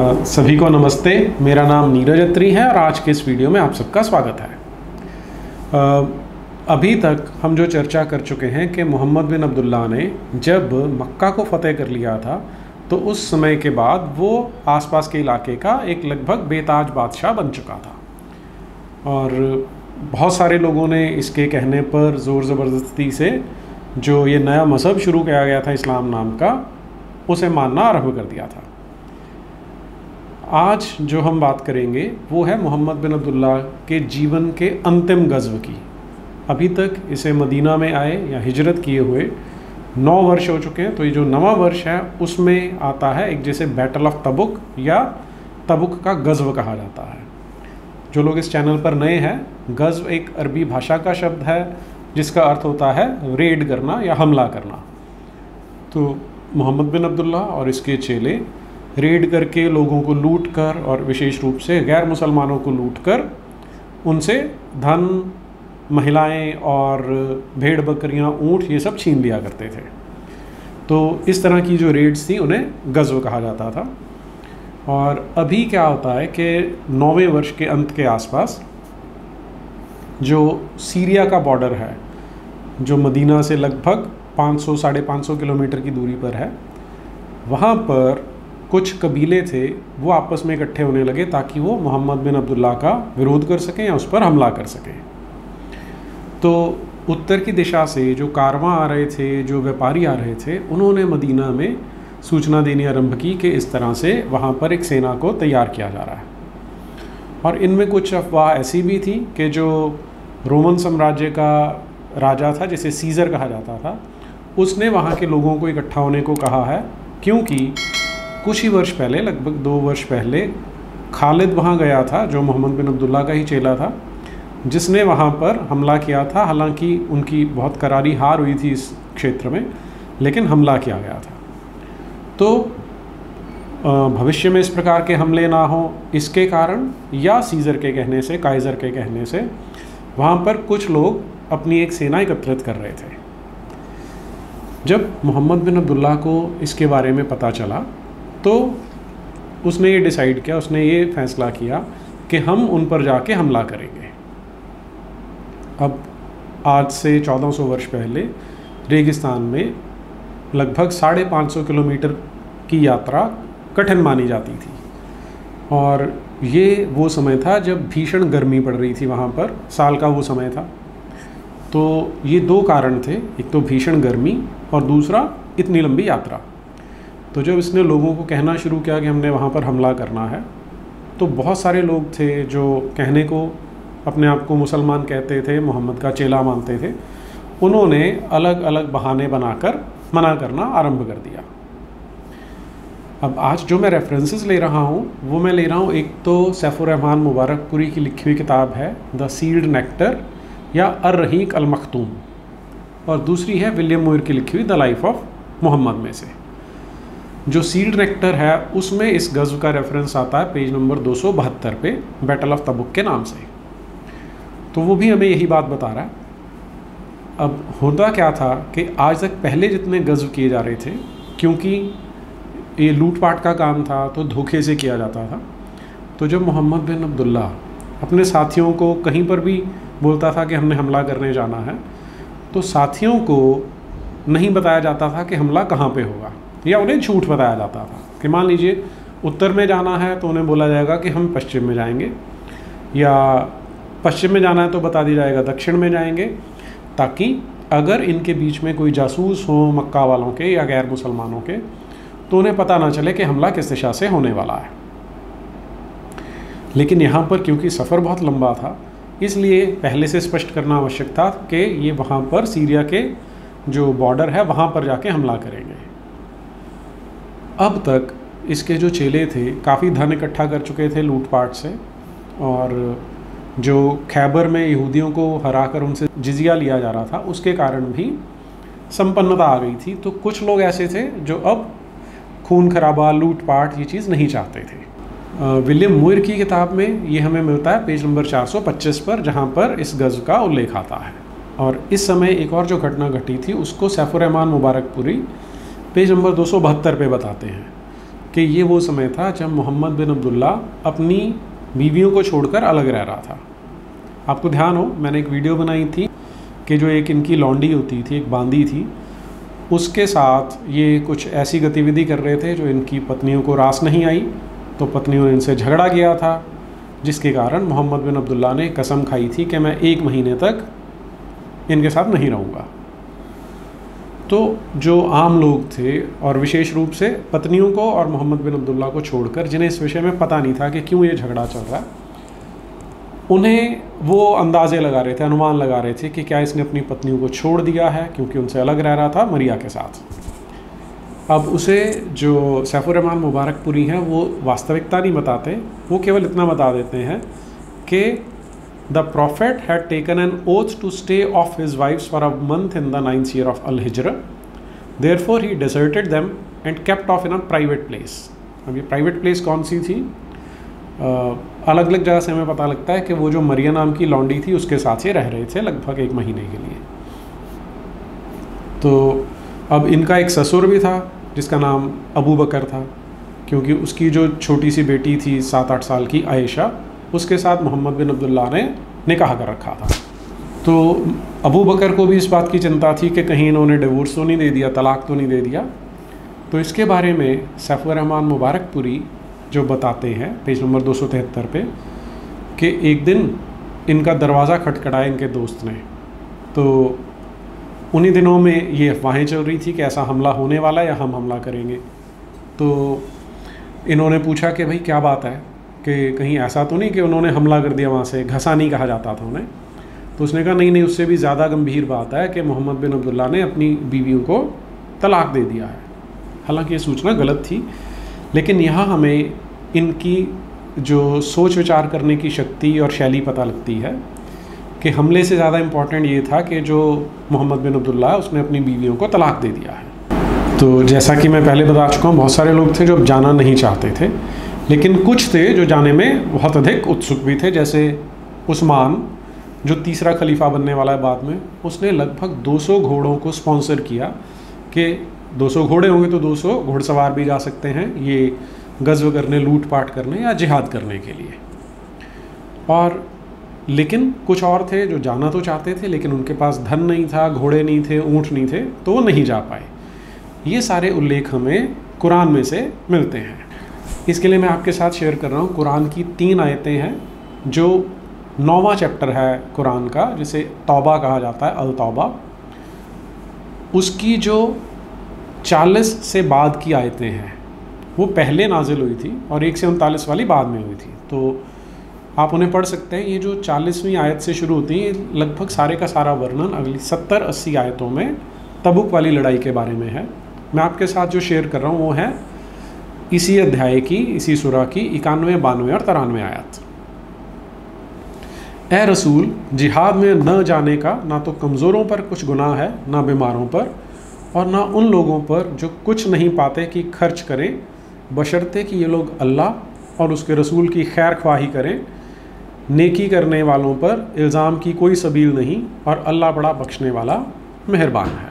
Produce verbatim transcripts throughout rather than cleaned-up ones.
आ, सभी को नमस्ते। मेरा नाम नीरज अत्री है और आज के इस वीडियो में आप सबका स्वागत है। आ, अभी तक हम जो चर्चा कर चुके हैं कि मोहम्मद बिन अब्दुल्ला ने जब मक्का को फ़तेह कर लिया था तो उस समय के बाद वो आसपास के इलाके का एक लगभग बेताज बादशाह बन चुका था और बहुत सारे लोगों ने इसके कहने पर ज़ोर ज़बरदस्ती से जो ये नया मज़हब शुरू किया गया था इस्लाम नाम का, उसे मानना आरंभ कर दिया था। आज जो हम बात करेंगे वो है मोहम्मद बिन अब्दुल्ला के जीवन के अंतिम गज़व की। अभी तक इसे मदीना में आए या हिजरत किए हुए नौ वर्ष हो चुके हैं, तो ये जो नवा वर्ष है उसमें आता है एक जैसे बैटल ऑफ तबुक या तबुक का गज़व कहा जाता है। जो लोग इस चैनल पर नए हैं, गज़व एक अरबी भाषा का शब्द है जिसका अर्थ होता है रेड करना या हमला करना। तो मोहम्मद बिन अब्दुल्ला और इसके चेले रेड करके लोगों को लूट कर और विशेष रूप से गैर मुसलमानों को लूट कर उनसे धन, महिलाएं और भेड़ बकरियां, ऊँट ये सब छीन लिया करते थे। तो इस तरह की जो रेड्स थी उन्हें गज़व कहा जाता था। और अभी क्या होता है कि नौवें वर्ष के अंत के आसपास जो सीरिया का बॉर्डर है, जो मदीना से लगभग पाँच सौ साढ़े पाँच सौ किलोमीटर की दूरी पर है, वहाँ पर कुछ कबीले थे वो आपस में इकट्ठे होने लगे ताकि वो मोहम्मद बिन अब्दुल्ला का विरोध कर सकें या उस पर हमला कर सकें। तो उत्तर की दिशा से जो कारवां आ रहे थे, जो व्यापारी आ रहे थे, उन्होंने मदीना में सूचना देनी आरंभ की कि इस तरह से वहाँ पर एक सेना को तैयार किया जा रहा है। और इनमें कुछ अफवाह ऐसी भी थी कि जो रोमन साम्राज्य का राजा था, जिसे सीज़र कहा जाता था, उसने वहाँ के लोगों को इकट्ठा होने को कहा है, क्योंकि कुछ ही वर्ष पहले, लगभग दो वर्ष पहले, खालिद वहाँ गया था जो मोहम्मद बिन अब्दुल्ला का ही चेला था, जिसने वहाँ पर हमला किया था। हालांकि उनकी बहुत करारी हार हुई थी इस क्षेत्र में, लेकिन हमला किया गया था। तो भविष्य में इस प्रकार के हमले ना हो इसके कारण या सीज़र के कहने से, काइज़र के कहने से, वहाँ पर कुछ लोग अपनी एक सेना एकत्रित कर रहे थे। जब मोहम्मद बिन अब्दुल्ला को इसके बारे में पता चला तो उसने ये डिसाइड किया, उसने ये फैसला किया कि हम उन पर जाके हमला करेंगे। अब आज से चौदह सौ वर्ष पहले रेगिस्तान में लगभग साढ़े पाँच सौ किलोमीटर की यात्रा कठिन मानी जाती थी और ये वो समय था जब भीषण गर्मी पड़ रही थी वहाँ पर, साल का वो समय था। तो ये दो कारण थे, एक तो भीषण गर्मी और दूसरा इतनी लंबी यात्रा। तो जब इसने लोगों को कहना शुरू किया कि हमने वहाँ पर हमला करना है, तो बहुत सारे लोग थे जो कहने को अपने आप को मुसलमान कहते थे, मोहम्मद का चेला मानते थे, उन्होंने अलग अलग बहाने बनाकर मना करना आरंभ कर दिया। अब आज जो मैं रेफरेंसेस ले रहा हूँ वो मैं ले रहा हूँ, एक तो सैफुर रहमान मुबारकपुरी की लिखी हुई किताब है द सील्ड नेक्टर या अर रहीक अल मखतूम, और दूसरी है विलियम मुइर की लिखी हुई द लाइफ ऑफ मोहम्मद में से। जो सील्ड नेक्टर है उसमें इस गज़व का रेफरेंस आता है पेज नंबर दो सौ बहत्तर पे, बैटल ऑफ तबुक के नाम से। तो वो भी हमें यही बात बता रहा है। अब होता क्या था कि आज तक पहले जितने गज़व किए जा रहे थे, क्योंकि ये लूटपाट का काम था तो धोखे से किया जाता था, तो जब मोहम्मद बिन अब्दुल्ला अपने साथियों को कहीं पर भी बोलता था कि हमने हमला करने जाना है, तो साथियों को नहीं बताया जाता था कि हमला कहाँ पे होगा, या उन्हें झूठ बताया जाता था कि मान लीजिए उत्तर में जाना है तो उन्हें बोला जाएगा कि हम पश्चिम में जाएंगे, या पश्चिम में जाना है तो बता दिया जाएगा दक्षिण में जाएंगे, ताकि अगर इनके बीच में कोई जासूस हो मक्का वालों के या गैर मुसलमानों के, तो उन्हें पता ना चले कि हमला किस दिशा से होने वाला है। लेकिन यहाँ पर क्योंकि सफ़र बहुत लंबा था, इसलिए पहले से स्पष्ट करना आवश्यक था कि ये वहाँ पर सीरिया के जो बॉर्डर है वहाँ पर जाके हमला करेंगे। अब तक इसके जो चेले थे काफ़ी धन इकट्ठा कर चुके थे लूटपाट से, और जो खैबर में यहूदियों को हराकर उनसे जिजिया लिया जा रहा था उसके कारण भी संपन्नता आ गई थी। तो कुछ लोग ऐसे थे जो अब खून खराबा, लूटपाट, ये चीज़ नहीं चाहते थे। विलियम मुइर की किताब में ये हमें मिलता है पेज नंबर चार सौ पच्चीस पर, जहाँ पर इस गज़व का उल्लेख आता है। और इस समय एक और जो घटना घटी थी उसको सैफुर रहमान मुबारकपुरी पेज नंबर दो सौ बहत्तर पे बताते हैं। कि ये वो समय था जब मोहम्मद बिन अब्दुल्ला अपनी बीवियों को छोड़कर अलग रह रहा था। आपको ध्यान हो, मैंने एक वीडियो बनाई थी कि जो एक इनकी लौंडी होती थी, एक बांदी थी, उसके साथ ये कुछ ऐसी गतिविधि कर रहे थे जो इनकी पत्नियों को रास नहीं आई, तो पत्नियों ने इनसे झगड़ा किया था, जिसके कारण मोहम्मद बिन अब्दुल्ला ने कसम खाई थी कि मैं एक महीने तक इनके साथ नहीं रहूँगा। तो जो आम लोग थे और विशेष रूप से पत्नियों को और मोहम्मद बिन अब्दुल्ला को छोड़कर, जिन्हें इस विषय में पता नहीं था कि क्यों ये झगड़ा चल रहा है, उन्हें वो अंदाज़े लगा रहे थे, अनुमान लगा रहे थे कि क्या इसने अपनी पत्नियों को छोड़ दिया है क्योंकि उनसे अलग रह रहा था मरिया के साथ। अब उसे जो सैफुर रहमान मुबारकपुरी हैं वो वास्तविकता नहीं बताते, वो केवल इतना बता देते हैं कि the prophet had taken an oath to stay off his wives for a month in the ninth year of al Hijra, therefore he deserted them and kept off in a private place. अब ये private place कौन सी थी? uh, अलग अलग जगह से हमें पता लगता है कि वो जो मरिया नाम की लौंडी थी उसके साथ ही रह रहे थे लगभग एक महीने के लिए। तो अब इनका एक ससुर भी था जिसका नाम अबू बकर था, क्योंकि उसकी जो छोटी सी बेटी थी सात आठ साल की आयशा, उसके साथ मोहम्मद बिन अब्दुल्ला ने निकाह कर रखा था। तो अबू बकर को भी इस बात की चिंता थी कि कहीं इन्होंने डिवोर्स तो नहीं दे दिया, तलाक तो नहीं दे दिया। तो इसके बारे में सैफुर रहमान मुबारकपुरी जो बताते हैं पेज नंबर दो सौ तिहत्तर पे कि एक दिन इनका दरवाज़ा खटखटाया इनके दोस्त ने। तो उन्हीं दिनों में ये अफवाहें चल रही थी कि ऐसा हमला होने वाला है या हम हमला करेंगे। तो इन्होंने पूछा कि भाई क्या बात है, कि कहीं ऐसा तो नहीं कि उन्होंने हमला कर दिया, वहाँ से घसा नहीं कहा जाता था उन्हें। तो उसने कहा नहीं नहीं, उससे भी ज़्यादा गंभीर बात है कि मोहम्मद बिन अब्दुल्ला ने अपनी बीवियों को तलाक दे दिया है। हालांकि ये सूचना गलत थी, लेकिन यहाँ हमें इनकी जो सोच विचार करने की शक्ति और शैली पता लगती है कि हमले से ज़्यादा इम्पॉर्टेंट ये था कि जो मोहम्मद बिन अब्दुल्ला है उसने अपनी बीवियों को तलाक दे दिया है। तो जैसा कि मैं पहले बता चुका हूँ, बहुत सारे लोग थे जो जाना नहीं चाहते थे, लेकिन कुछ थे जो जाने में बहुत अधिक उत्सुक भी थे। जैसे उस्मान जो तीसरा खलीफा बनने वाला है बाद में, उसने लगभग दो सौ घोड़ों को स्पॉन्सर किया कि दो सौ घोड़े होंगे तो दो सौ घुड़सवार भी जा सकते हैं ये गज़्व करने, लूटपाट करने या जिहाद करने के लिए। और लेकिन कुछ और थे जो जाना तो चाहते थे, लेकिन उनके पास धन नहीं था, घोड़े नहीं थे, ऊँट नहीं थे, तो वो नहीं जा पाए। ये सारे उल्लेख हमें कुरान में से मिलते हैं। इसके लिए मैं आपके साथ शेयर कर रहा हूँ कुरान की तीन आयतें हैं जो नौवां चैप्टर है कुरान का, जिसे तौबा कहा जाता है, अल तौबा। उसकी जो चालीस से बाद की आयतें हैं वो पहले नाजिल हुई थी और एक से उनतालीस वाली बाद में हुई थी। तो आप उन्हें पढ़ सकते हैं। ये जो चालीसवीं आयत से शुरू होती है, लगभग सारे का सारा वर्णन अगली सत्तर अस्सी आयतों में तबुक वाली लड़ाई के बारे में है। मैं आपके साथ जो शेयर कर रहा हूँ वो है इसी अध्याय की, इसी सूरा की इक्यानवे, बानवे और तिरानवे आयत। ए रसूल, जिहाद में न जाने का ना तो कमज़ोरों पर कुछ गुनाह है, ना बीमारों पर, और ना उन लोगों पर जो कुछ नहीं पाते कि खर्च करें, बशर्ते कि ये लोग अल्लाह और उसके रसूल की खैर ख्वाही करें। नेकी करने वालों पर इल्ज़ाम की कोई सबील नहीं, और अल्लाह बड़ा बख्शने वाला मेहरबान है।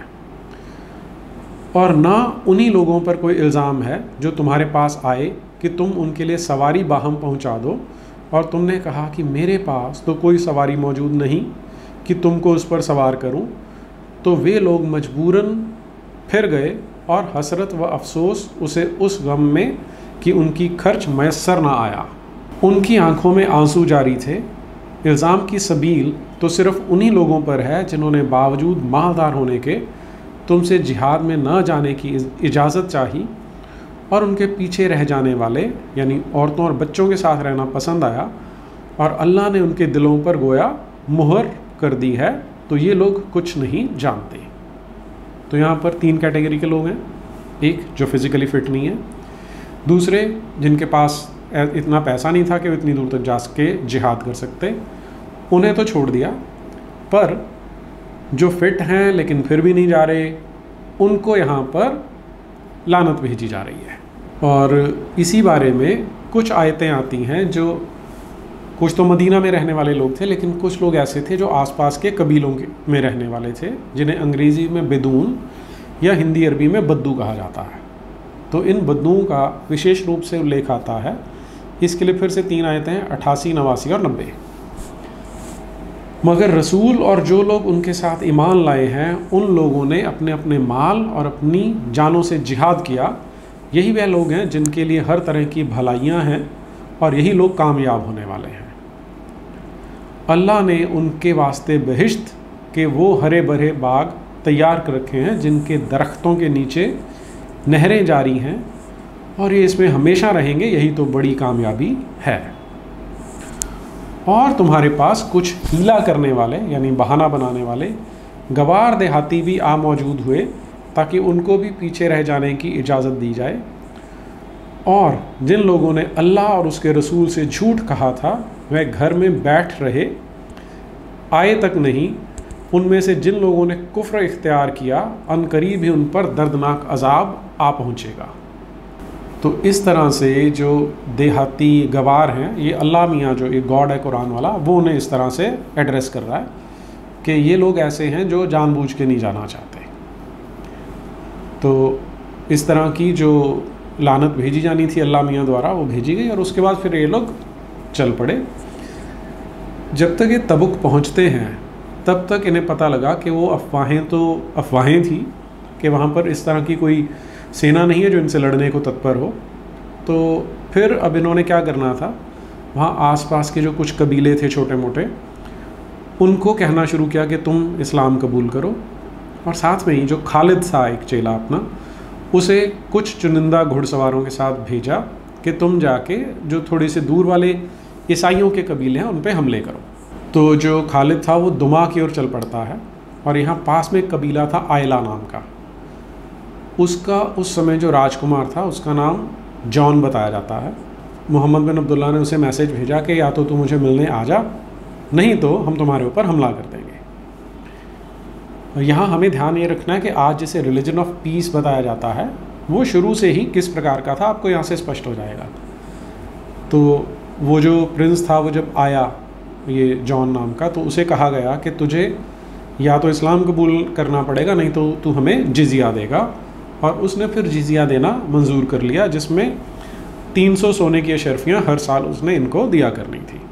और ना उन्हीं लोगों पर कोई इल्ज़ाम है जो तुम्हारे पास आए कि तुम उनके लिए सवारी बाहम पहुंचा दो, और तुमने कहा कि मेरे पास तो कोई सवारी मौजूद नहीं कि तुमको उस पर सवार करूं, तो वे लोग मजबूरन फिर गए और हसरत व अफसोस उसे उस गम में कि उनकी खर्च मैसर ना आया। उनकी आंखों में आंसू जारी थे। इल्ज़ाम की सबील तो सिर्फ़ उन्हीं लोगों पर है जिन्होंने बावजूद मालदार होने के तुमसे जिहाद में न जाने की इजाज़त चाही, और उनके पीछे रह जाने वाले यानी औरतों और बच्चों के साथ रहना पसंद आया, और अल्लाह ने उनके दिलों पर गोया मुहर कर दी है, तो ये लोग कुछ नहीं जानते। तो यहाँ पर तीन कैटेगरी के लोग हैं। एक जो फिज़िकली फ़िट नहीं है, दूसरे जिनके पास इतना पैसा नहीं था कि वो इतनी दूर तक जा के जिहाद कर सकते, उन्हें तो छोड़ दिया, पर जो फिट हैं लेकिन फिर भी नहीं जा रहे, उनको यहाँ पर लानत भेजी जा रही है। और इसी बारे में कुछ आयतें आती हैं जो कुछ तो मदीना में रहने वाले लोग थे, लेकिन कुछ लोग ऐसे थे जो आसपास के कबीलों के में रहने वाले थे, जिन्हें अंग्रेज़ी में बेदून या हिंदी अरबी में बद्दू कहा जाता है। तो इन बदनुओं का विशेष रूप से उल्लेख आता है। इसके लिए फिर से तीन आयतें हैं, अट्ठासी, नवासी और नब्बे। मगर रसूल और जो लोग उनके साथ ईमान लाए हैं उन लोगों ने अपने अपने माल और अपनी जानों से जिहाद किया। यही वह लोग हैं जिनके लिए हर तरह की भलाइयाँ हैं और यही लोग कामयाब होने वाले हैं। अल्लाह ने उनके वास्ते बहिश्त के वो हरे भरे बाग तैयार कर रखे हैं जिनके दरख्तों के नीचे नहरें जारी हैं और ये इसमें हमेशा रहेंगे, यही तो बड़ी कामयाबी है। और तुम्हारे पास कुछ हीला करने वाले यानी बहाना बनाने वाले गवार देहाती भी आ मौजूद हुए ताकि उनको भी पीछे रह जाने की इजाज़त दी जाए। और जिन लोगों ने अल्लाह और उसके रसूल से झूठ कहा था वह घर में बैठ रहे, आए तक नहीं। उनमें से जिन लोगों ने कुफ्र इख्तियार किया अनकरीब ही उन पर दर्दनाक अजाब आ पहुँचेगा। तो इस तरह से जो देहाती गवार हैं, ये अल्लाह मियाँ जो एक गॉड है कुरान वाला, वो उन्हें इस तरह से एड्रेस कर रहा है कि ये लोग ऐसे हैं जो जानबूझ के नहीं जाना चाहते। तो इस तरह की जो लानत भेजी जानी थी अल्लाह मियाँ द्वारा वो भेजी गई और उसके बाद फिर ये लोग चल पड़े। जब तक ये तबुक पहुँचते हैं तब तक इन्हें पता लगा कि वो अफवाहें तो अफवाहें थी कि वहाँ पर इस तरह की कोई सेना नहीं है जो इनसे लड़ने को तत्पर हो। तो फिर अब इन्होंने क्या करना था, वहाँ आसपास के जो कुछ कबीले थे छोटे मोटे, उनको कहना शुरू किया कि तुम इस्लाम कबूल करो। और साथ में ही जो खालिद था एक चेला अपना, उसे कुछ चुनिंदा घुड़सवारों के साथ भेजा कि तुम जाके जो थोड़े से दूर वाले ईसाइयों के कबीले हैं उन पे हमले करो। तो जो खालिद था वो दुमा की ओर चल पड़ता है और यहाँ पास में एक कबीला था आयला नाम का। उसका उस समय जो राजकुमार था उसका नाम जॉन बताया जाता है। मोहम्मद बिन अब्दुल्ला ने उसे मैसेज भेजा कि या तो तू मुझे मिलने आ जा, नहीं तो हम तुम्हारे ऊपर हमला कर देंगे। यहाँ हमें ध्यान ये रखना है कि आज जिसे रिलीजन ऑफ पीस बताया जाता है वो शुरू से ही किस प्रकार का था, आपको यहाँ से स्पष्ट हो जाएगा। तो वो जो प्रिंस था वो जब आया, ये जॉन नाम का, तो उसे कहा गया कि तुझे या तो इस्लाम कबूल करना पड़ेगा, नहीं तो तू हमें जिजिया देगा। और उसने फिर जिजिया देना मंजूर कर लिया, जिसमें तीन सौ सोने की अशरफियाँ हर साल उसने इनको दिया करनी थी।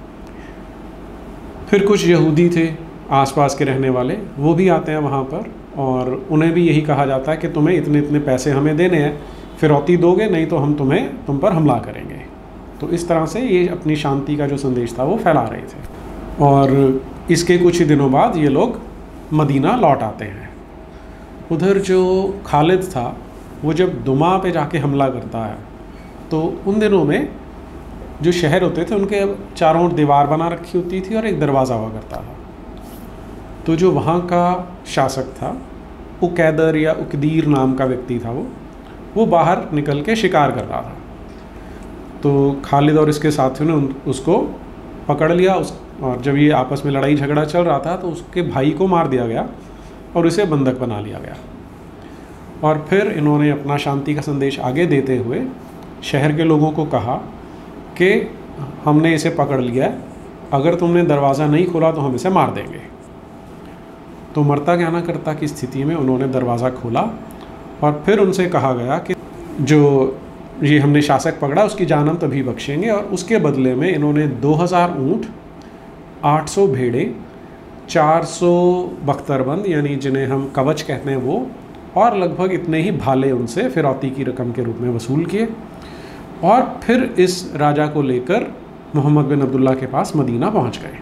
फिर कुछ यहूदी थे आसपास के रहने वाले, वो भी आते हैं वहाँ पर और उन्हें भी यही कहा जाता है कि तुम्हें इतने इतने पैसे हमें देने हैं, फिरौती दोगे नहीं तो हम तुम्हें तुम पर हमला करेंगे। तो इस तरह से ये अपनी शांति का जो संदेश था वो फैला रहे थे। और इसके कुछ ही दिनों बाद ये लोग मदीना लौट आते हैं। उधर जो खालिद था वो जब दुमा पे जाके हमला करता है तो उन दिनों में जो शहर होते थे उनके चारों ओर दीवार बना रखी होती थी और एक दरवाज़ा हुआ करता था। तो जो वहाँ का शासक था, उकैदर या उकदीर नाम का व्यक्ति था, वो वो बाहर निकल के शिकार कर रहा था। तो खालिद और इसके साथियों ने उसको पकड़ लिया उस और जब ये आपस में लड़ाई झगड़ा चल रहा था तो उसके भाई को मार दिया गया और उसे बंधक बना लिया गया। और फिर इन्होंने अपना शांति का संदेश आगे देते हुए शहर के लोगों को कहा कि हमने इसे पकड़ लिया है, अगर तुमने दरवाज़ा नहीं खोला तो हम इसे मार देंगे। तो मरता क्या ना करता की स्थिति में उन्होंने दरवाज़ा खोला और फिर उनसे कहा गया कि जो ये हमने शासक पकड़ा उसकी जान हम तभी बख्शेंगे। और उसके बदले में इन्होंने दो हज़ार ऊँट, आठ सौ भेड़े, चार सौ बख्तरबंद यानी जिन्हें हम कवच कहते हैं वो, और लगभग इतने ही भाले उनसे फिरौती की रकम के रूप में वसूल किए। और फिर इस राजा को लेकर मोहम्मद बिन अब्दुल्ला के पास मदीना पहुंच गए।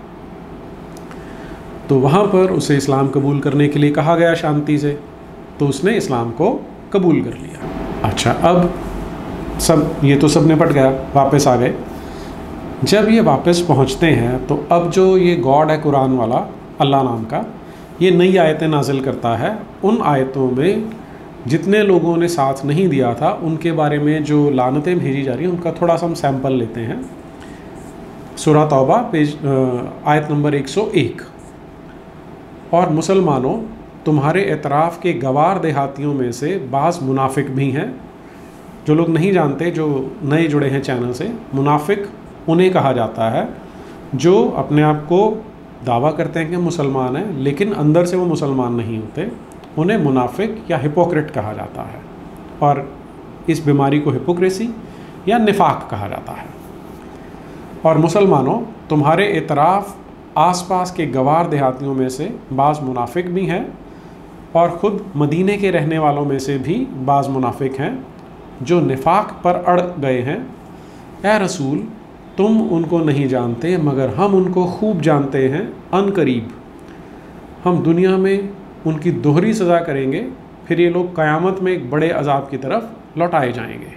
तो वहाँ पर उसे इस्लाम कबूल करने के लिए कहा गया शांति से, तो उसने इस्लाम को कबूल कर लिया। अच्छा, अब सब ये तो सब निपट गया, वापस आ गए। जब ये वापस पहुँचते हैं तो अब जो ये गॉड है कुरान वाला अल्लाह नाम का, ये नई आयतें नाजिल करता है। उन आयतों में जितने लोगों ने साथ नहीं दिया था उनके बारे में जो लानतें भेजी जा रही हैं उनका थोड़ा सा हम सैंपल लेते हैं। सूरह तौबा पेज आयत नंबर एक सौ एक। और मुसलमानों, तुम्हारे एतराफ़ के गवार देहातियों में से बाज़ मुनाफिक भी हैं। जो लोग नहीं जानते, जो नए जुड़े हैं चैनल से, मुनाफिक उन्हें कहा जाता है जो अपने आप को दावा करते हैं कि मुसलमान हैं लेकिन अंदर से वो मुसलमान नहीं होते। उन्हें मुनाफिक या हिपोक्रेट कहा जाता है। और इस बीमारी को हिपोक्रेसी या निफाक कहा जाता है। और मुसलमानों, तुम्हारे इतराफ़ आसपास के गवार देहातियों में से बाज़ मुनाफिक भी हैं और ख़ुद मदीने के रहने वालों में से भी बाज़ मुनाफिक हैं जो निफाक पर अड़ गए हैं। ए रसूल, तुम उनको नहीं जानते मगर हम उनको खूब जानते हैं। अनकरीब हम दुनिया में उनकी दोहरी सज़ा करेंगे, फिर ये लोग क़यामत में एक बड़े अजाब की तरफ लौटाए जाएंगे।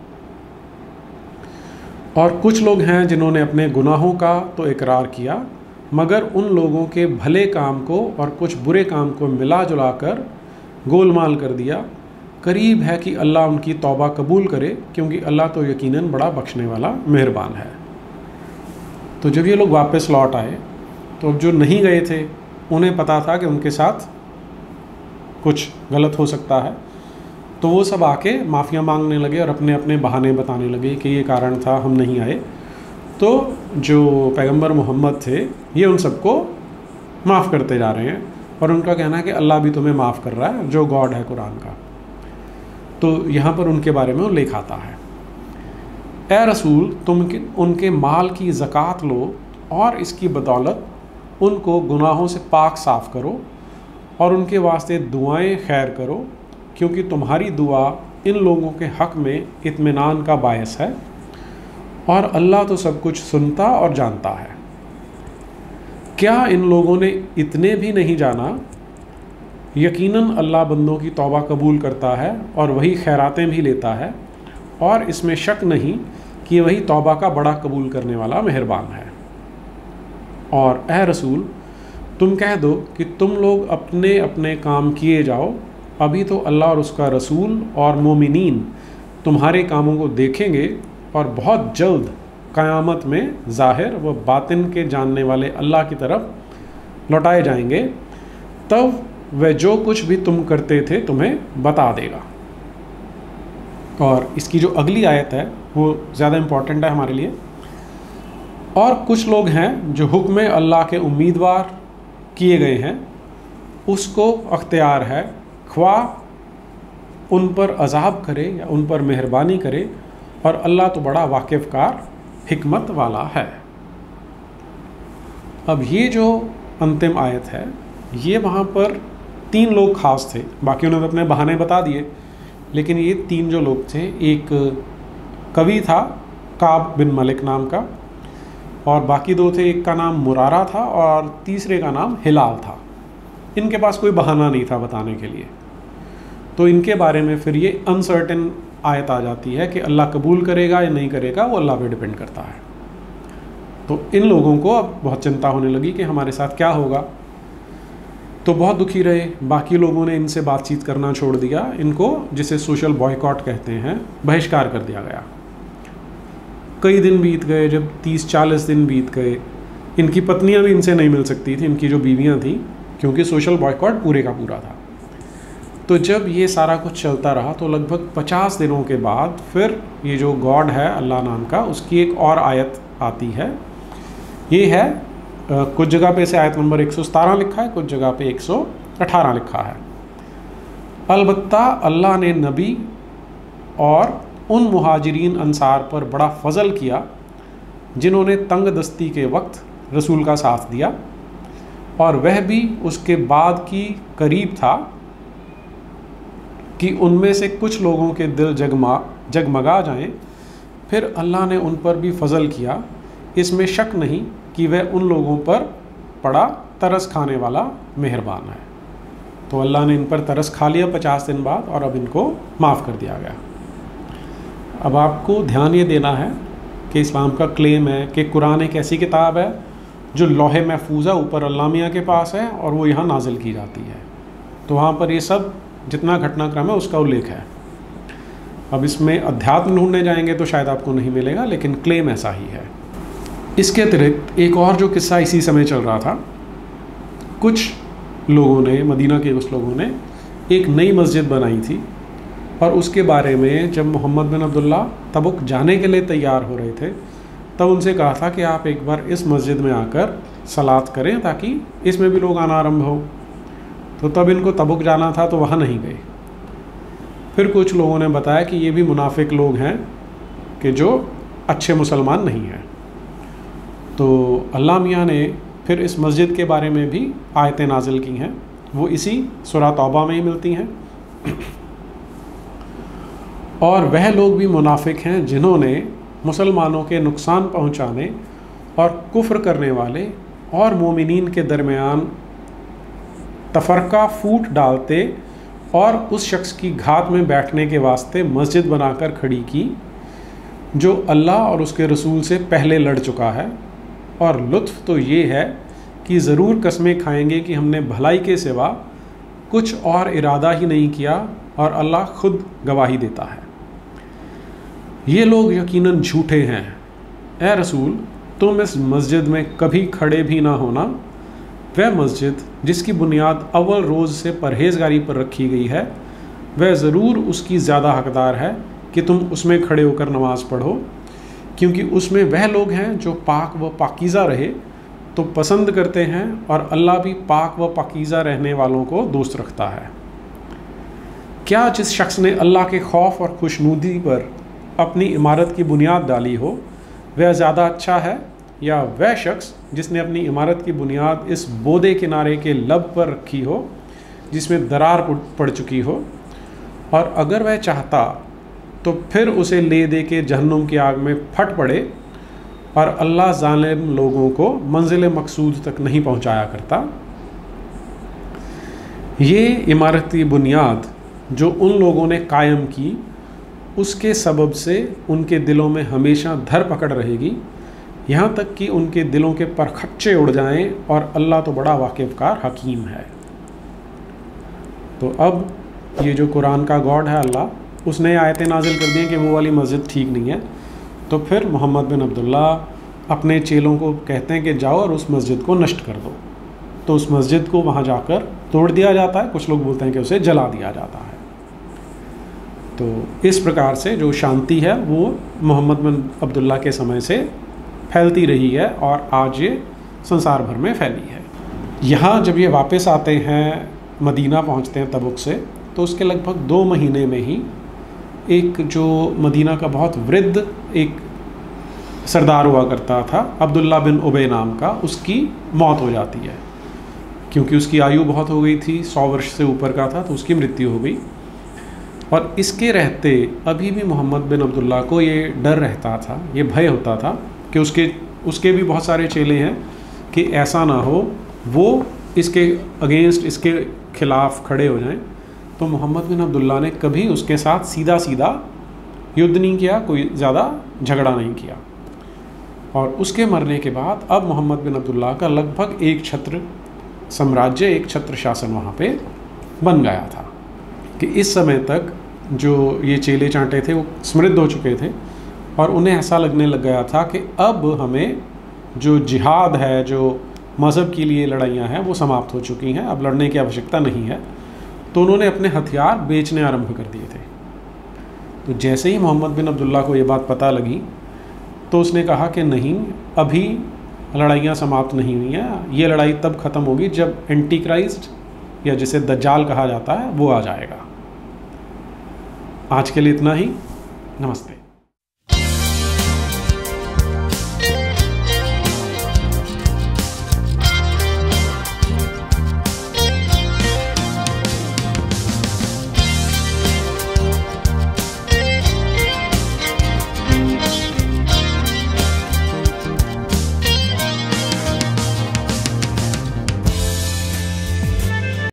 और कुछ लोग हैं जिन्होंने अपने गुनाहों का तो इकरार किया, मगर उन लोगों के भले काम को और कुछ बुरे काम को मिला जुला कर गोलमाल कर दिया। करीब है कि अल्लाह उनकी तौबा कबूल करे, क्योंकि अल्लाह तो यकीनन बड़ा बख्शने वाला मेहरबान है। तो जब ये लोग वापस लौट आए तो अब जो नहीं गए थे उन्हें पता था कि उनके साथ कुछ गलत हो सकता है, तो वो सब आके माफ़िया मांगने लगे और अपने अपने बहाने बताने लगे कि ये कारण था, हम नहीं आए। तो जो पैगंबर मोहम्मद थे ये उन सबको माफ़ करते जा रहे हैं और उनका कहना है कि अल्लाह भी तुम्हें माफ़ कर रहा है, जो गॉड है कुरान का। तो यहाँ पर उनके बारे में उल्लेख आता है, ए रसूल, तुम उनके माल की ज़कात लो और इसकी बदौलत उनको गुनाहों से पाक साफ़ करो और उनके वास्ते दुआएं खैर करो, क्योंकि तुम्हारी दुआ इन लोगों के हक़ में इत्मीनान का बायस है और अल्लाह तो सब कुछ सुनता और जानता है। क्या इन लोगों ने इतने भी नहीं जाना? यकीनन अल्लाह बंदों की तौबा कबूल करता है और वही खैरातें भी लेता है, और इसमें शक नहीं कि वही तौबा का बड़ा कबूल करने वाला मेहरबान है। और ए रसूल, तुम कह दो कि तुम लोग अपने अपने काम किए जाओ, अभी तो अल्लाह और उसका रसूल और मोमिनीन तुम्हारे कामों को देखेंगे और बहुत जल्द क़यामत में ज़ाहिर व बातिन के जानने वाले अल्लाह की तरफ लौटाए जाएंगे, तब वह जो कुछ भी तुम करते थे तुम्हें बता देगा। और इसकी जो अगली आयत है वो ज़्यादा इम्पॉर्टेंट है हमारे लिए। और कुछ लोग हैं जो हुक्म अल्लाह के उम्मीदवार किए गए हैं, उसको अख्तियार है ख्वाह उन पर अजाब करे या उन पर मेहरबानी करे, और अल्लाह तो बड़ा वाकिफ़कार हिकमत वाला है। अब ये जो अंतिम आयत है, ये वहाँ पर तीन लोग ख़ास थे, बाकी उन्होंने अपने बहाने बता दिए, लेकिन ये तीन जो लोग थे, एक कवि था काब बिन मलिक नाम का, और बाकी दो थे, एक का नाम मुरारा था और तीसरे का नाम हिलाल था। इनके पास कोई बहाना नहीं था बताने के लिए, तो इनके बारे में फिर ये अनसर्टेन आयत आ जाती है कि अल्लाह कबूल करेगा या नहीं करेगा वो अल्लाह पे डिपेंड करता है। तो इन लोगों को अब बहुत चिंता होने लगी कि हमारे साथ क्या होगा, तो बहुत दुखी रहे। बाकी लोगों ने इनसे बातचीत करना छोड़ दिया, इनको जिसे सोशल बॉयकॉट कहते हैं, बहिष्कार कर दिया गया। कई दिन बीत गए, जब तीस चालीस दिन बीत गए, इनकी पत्नियां भी इनसे नहीं मिल सकती थी, इनकी जो बीवियां थी, क्योंकि सोशल बॉयकॉट पूरे का पूरा था। तो जब ये सारा कुछ चलता रहा तो लगभग पचास दिनों के बाद फिर ये जो गॉड है अल्लाह नाम का, उसकी एक और आयत आती है। ये है आ, कुछ जगह पे इसे आयत नंबर एक सौ सतारह लिखा है, कुछ जगह पे एक सौ अठारह लिखा है। अलबत्ता अल्लाह ने नबी और उन मुहाजिरीन अंसार पर बड़ा फजल किया जिन्होंने तंग दस्ती के वक्त रसूल का साथ दिया, और वह भी उसके बाद की करीब था कि उनमें से कुछ लोगों के दिल जगमा जगमगा जाएं। फिर अल्लाह ने उन पर भी फजल किया, इसमें शक नहीं कि वह उन लोगों पर बड़ा तरस खाने वाला मेहरबान है। तो अल्लाह ने इन पर तरस खा लिया पचास दिन बाद, और अब इनको माफ़ कर दिया गया। अब आपको ध्यान ये देना है कि इस्लाम का क्लेम है कि कुरान एक ऐसी किताब है जो लौहे महफूज़ा ऊपर अल्लाह मियाँ के पास है और वो यहाँ नाजिल की जाती है। तो वहाँ पर ये सब जितना घटनाक्रम है उसका उल्लेख है। अब इसमें अध्यात्म ढूंढने जाएंगे तो शायद आपको नहीं मिलेगा, लेकिन क्लेम ऐसा ही है। इसके अतिरिक्त एक और जो किस्सा इसी समय चल रहा था, कुछ लोगों ने, मदीना के कुछ लोगों ने एक नई मस्जिद बनाई थी, और उसके बारे में जब मोहम्मद बिन अब्दुल्ला तबुक जाने के लिए तैयार हो रहे थे तब उनसे कहा था कि आप एक बार इस मस्जिद में आकर सलात करें ताकि इसमें भी लोग आना आरंभ हो। तो तब इनको तबुक जाना था तो वहाँ नहीं गए। फिर कुछ लोगों ने बताया कि ये भी मुनाफिक लोग हैं कि जो अच्छे मुसलमान नहीं हैं। तो अल्लाह मियाँ ने फिर इस मस्जिद के बारे में भी आयतें नाजिल की हैं, वो इसी सूरह तौबा में ही मिलती हैं। और वह लोग भी मुनाफिक हैं जिन्होंने मुसलमानों के नुकसान पहुंचाने और कुफ्र करने वाले और मोमिनीन के दरमियान तफरका फूट डालते और उस शख्स की घात में बैठने के वास्ते मस्जिद बनाकर खड़ी की जो अल्लाह और उसके रसूल से पहले लड़ चुका है। और लुत्फ़ तो ये है कि ज़रूर कस्में खाएंगे कि हमने भलाई के सिवा कुछ और इरादा ही नहीं किया, और अल्लाह खुद गवाही देता है। ये लोग यकीनन झूठे हैं। ए रसूल, तुम इस मस्जिद में कभी खड़े भी ना होना। वह मस्जिद जिसकी बुनियाद अव्वल रोज़ से परहेज़गारी पर रखी गई है, वह ज़रूर उसकी ज़्यादा हकदार है कि तुम उसमें खड़े होकर नमाज़ पढ़ो, क्योंकि उसमें वह लोग हैं जो पाक व पाकीज़ा रहे तो पसंद करते हैं, और अल्लाह भी पाक व पाकीज़ा रहने वालों को दोस्त रखता है। क्या जिस शख्स ने अल्लाह के खौफ और खुशनुदी पर अपनी इमारत की बुनियाद डाली हो वह ज़्यादा अच्छा है, या वह शख्स जिसने अपनी इमारत की बुनियाद इस बोदे किनारे के लब पर रखी हो जिसमें दरार पड़ चुकी हो, और अगर वह चाहता तो फिर उसे ले दे के जहन्नुम की आग में फट पड़े, और अल्लाह जालिम लोगों को मंजिल मकसूद तक नहीं पहुंचाया करता। ये इमारती बुनियाद जो उन लोगों ने कायम की, उसके सबब से उनके दिलों में हमेशा धर पकड़ रहेगी, यहाँ तक कि उनके दिलों के परखच्चे उड़ जाएं, और अल्लाह तो बड़ा वाकिफ़कार हकीम है। तो अब ये जो कुरान का गॉड है अल्लाह, उसने आयतें नाजिल कर दी कि वो वाली मस्जिद ठीक नहीं है। तो फिर मोहम्मद बिन अब्दुल्ला अपने चेलों को कहते हैं कि जाओ और उस मस्जिद को नष्ट कर दो। तो उस मस्जिद को वहाँ जाकर तोड़ दिया जाता है, कुछ लोग बोलते हैं कि उसे जला दिया जाता है। तो इस प्रकार से जो शांति है वो मोहम्मद बिन अब्दुल्ला के समय से फैलती रही है, और आज ये संसार भर में फैली है। यहाँ जब ये वापस आते हैं, मदीना पहुँचते हैं तबुक से, तो उसके लगभग दो महीने में ही एक जो मदीना का बहुत वृद्ध एक सरदार हुआ करता था, अब्दुल्ला बिन उबे नाम का, उसकी मौत हो जाती है। क्योंकि उसकी आयु बहुत हो गई थी, सौ वर्ष से ऊपर का था, तो उसकी मृत्यु हो गई। और इसके रहते अभी भी मोहम्मद बिन अब्दुल्ला को ये डर रहता था, ये भय होता था कि उसके उसके भी बहुत सारे चेले हैं कि ऐसा ना हो वो इसके अगेंस्ट, इसके खिलाफ खड़े हो जाएं। तो मोहम्मद बिन अब्दुल्ला ने कभी उसके साथ सीधा सीधा युद्ध नहीं किया, कोई ज़्यादा झगड़ा नहीं किया। और उसके मरने के बाद अब मोहम्मद बिन अब्दुल्ला का लगभग एक छत्र साम्राज्य, एक छत्र शासन वहाँ पे बन गया था कि इस समय तक जो ये चेले चांटे थे वो समृद्ध हो चुके थे, और उन्हें ऐसा लगने लग गया था कि अब हमें जो जिहाद है, जो मज़हब के लिए लड़ाइयाँ हैं, वो समाप्त हो चुकी हैं, अब लड़ने की आवश्यकता नहीं है। तो उन्होंने अपने हथियार बेचने आरंभ कर दिए थे। तो जैसे ही मोहम्मद बिन अब्दुल्ला को ये बात पता लगी, तो उसने कहा कि नहीं, अभी लड़ाइयाँ समाप्त नहीं हुई हैं, ये लड़ाई तब ख़त्म होगी जब एंटी क्राइस्ट, या जिसे दज्जाल कहा जाता है, वो आ जाएगा। आज के लिए इतना ही। नमस्ते।